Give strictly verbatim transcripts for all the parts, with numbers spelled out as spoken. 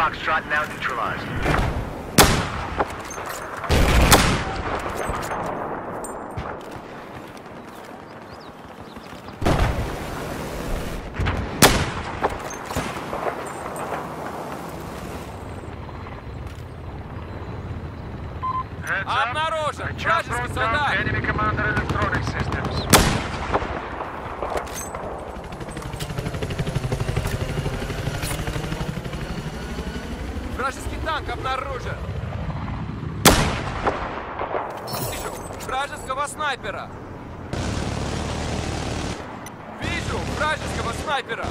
Foxtrot now neutralized. Обнаружен! Вражеский солдат! Enemy commander electronic systems. Вражеский танк обнаружен! Вижу вражеского снайпера! Вижу вражеского снайпера!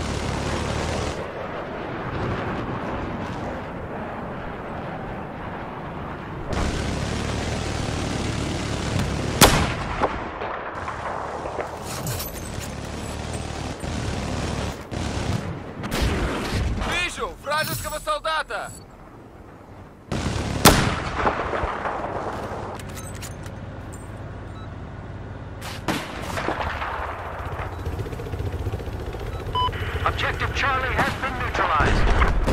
Вражеского солдата! Objective Charlie has been neutralized.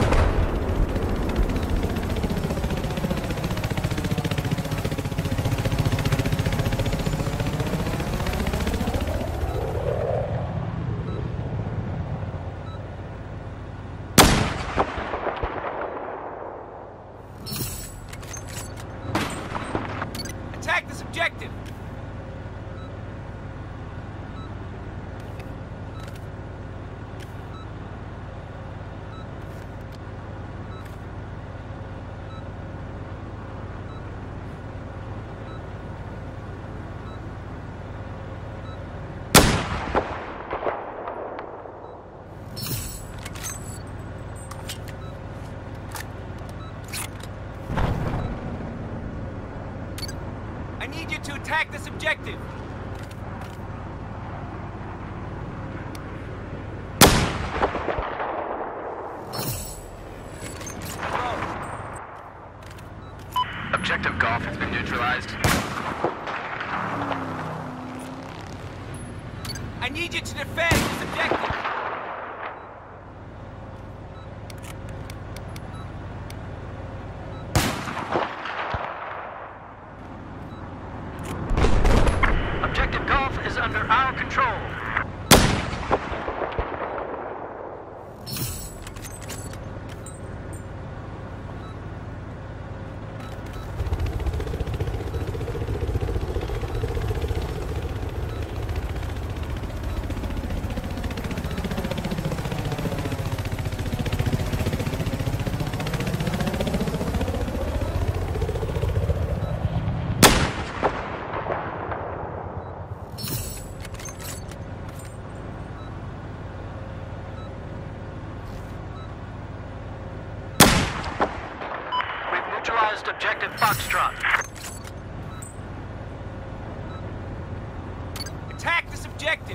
Attack this objective! I need you to attack this objective! Objective Golf has been neutralized. I need you to defend this objective! Objective Golf is under our control. Neutralized Objective Foxtrot. Attack this objective!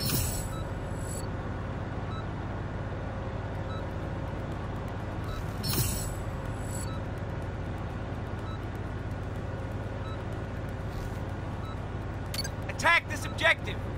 Attack this objective!